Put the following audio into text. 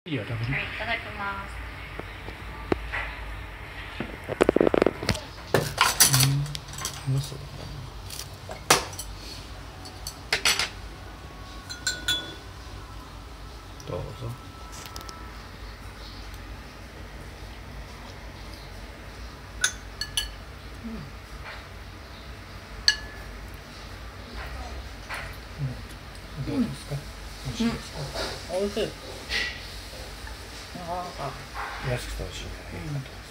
いいよ、食べる。 はい、いただきます。 うまそうだな。どうぞ。どうですか。美味しいですか。 美味しい。 安くて美味しいんじゃないかと。